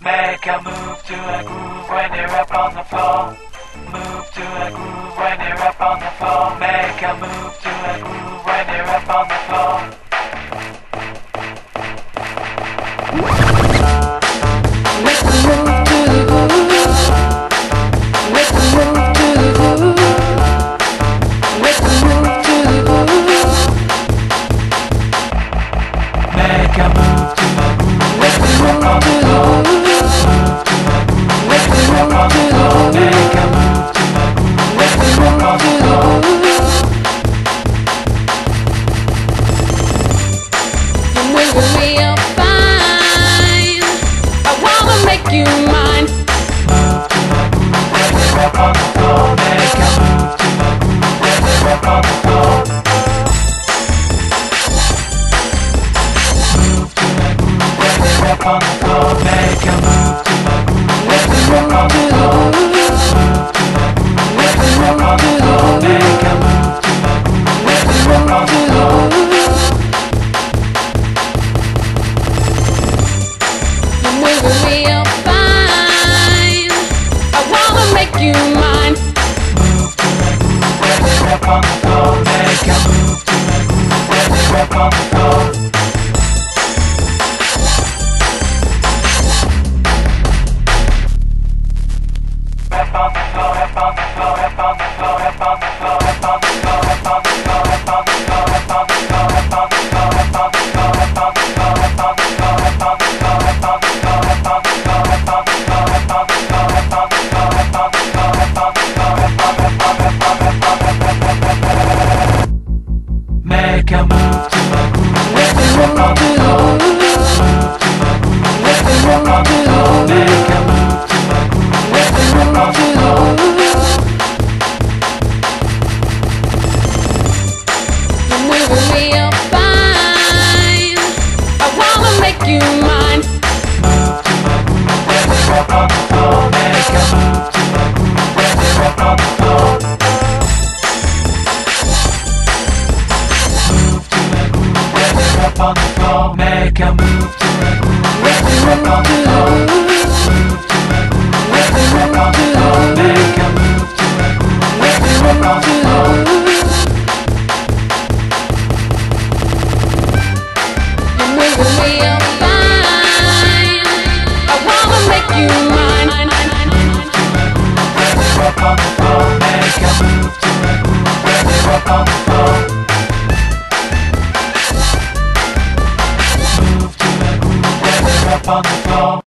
Make a move to a groove when you're up on the floor. Move to a groove when you're up on the floor. Make a move to a groove when you're up on the floor. Make a move to the groove. Make a move to the groove. Make a move to the groove. Make a move to a groove when you're up on the floor. Make a move to a groove when you're up on the floor. You're moving me up fine. I wanna make you mine. Move to a groove when you're up on the floor. Make a move to a groove when you're up on the floor. Move to a groove when you're up on the floor. Make a move to a groove when you're up on the floor. Move to a groove when you're up on the floor. Make a move to a groove when you're up on the floor. You're moving me up fine. I wanna make you mine. Move to a groove when you're up on the floor. Make a move to a groove when you're up on the floor. Up on the floor, up on the floor, up on the floor, up on the floor, up on the floor, up on the floor, up on the floor, up on the floor, up on the floor, up on the floor, up on the floor, up on the floor, up on the floor, up on the floor, up on the floor, up on the floor, up on the floor, up on the floor, up on the floor, up on the floor, make a move to a groove when you're up on the floor. Move to a groove when you're up on the floor. Make a move to a groove when you're up on the floor. You're moving me up fine. I wanna make you mine. Move to a groove when you're up on the floor. Make a move to a groove when you're up on the floor. Move to a groove when you're up on the floor. Make a move to a groove when you're up on the floor. Move to a groove when you're up on the floor. Make a move to a groove when you're up on the floor. You're moving me up fine. I wanna make you mine. Move to a groove when you're up on the floor. Make a move to a groove when you're up on the floor. Move to a groove when you're up on the floor.